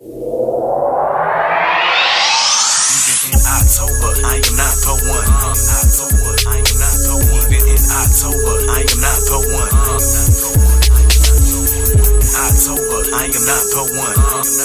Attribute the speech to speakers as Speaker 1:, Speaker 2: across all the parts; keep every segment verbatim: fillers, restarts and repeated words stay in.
Speaker 1: October, I am not the one. October, I am not the one. Even in October, I am not the one. October, I am not the one.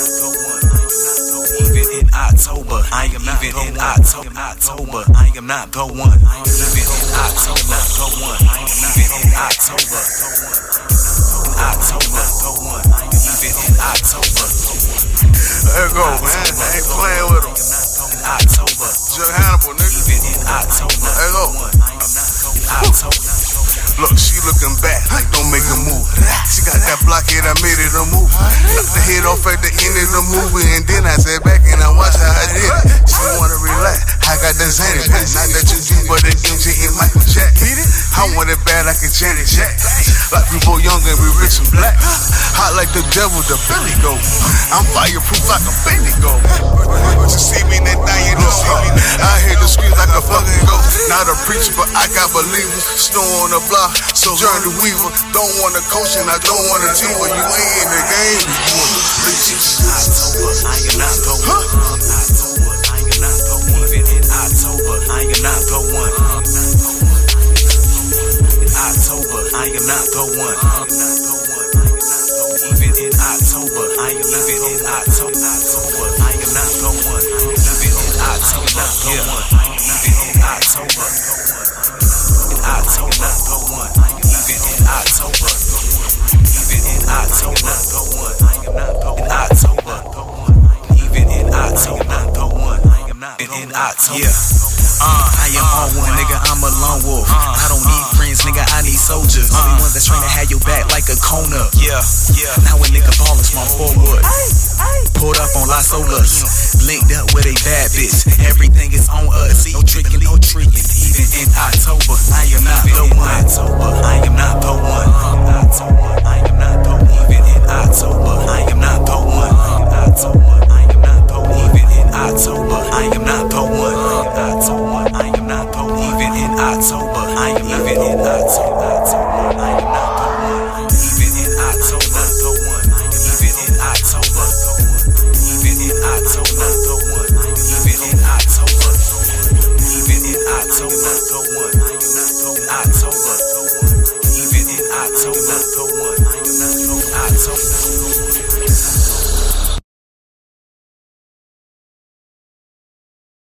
Speaker 1: Even in October, I am not even in October. October, I am not the one. Even in October, the one. Even in October, October, the one. Even in October.
Speaker 2: There you go, man. I ain't playing with him.
Speaker 1: October,
Speaker 2: Just Hannibal, nigga.
Speaker 1: even in October.
Speaker 2: There you go.
Speaker 1: October.
Speaker 2: Look, she looking back, like don't make a move. She got that blockhead, I made it a move. Knocked the head off at the end of the movie, and then I sat back and I watched how I did it. She wanna relax, I got that Xanny pack. Not that you do, but the M J and Michael Jack. I want it bad like a Janet Jack. Like we both young and we rich and black. Hot like the devil, the belly go. I'm fireproof like a baby go. But you see me in that thing, you don't see me. I hear the screams like a fucking ghost. Not a preacher, but I got believers. Snow on the block, so Journey Weaver. Don't want a coach and I don't want a team. When you ain't in the game, you want the bleachers.
Speaker 1: October, I am not the one. October, I am not the one. Even in October, I am not the one. October, I am not the one. Even in October, I am even in October. October, I am not the one. Even in October, yeah. Even in October, in October, the one. Even in October, even in October, the one. I am not the one. In October, even in October, the one. Even in October, yeah. Uh, I am on one, nigga, I'm a lone wolf. Uh, I don't need friends, nigga, I need soldiers. Uh, Only ones that's trying to have your back like a Kona. Yeah, yeah. Now a nigga ballin' small forward. Pulled up on Las Olas. Linked up with a bad bitch. Everything is on us. No tricking, no tricking. Even in October, I am not the one. October, I am not the one. October, I am not the one. Even in October, I am not the one. October, I am not the one. Even in October, I am not the one. October, I am not the one. Even in October, I am even in October. October, I am not the one. Even in October, the one. Even in October, even in October, the one. Even in October, even in October, the one. October, even in October, the one. October.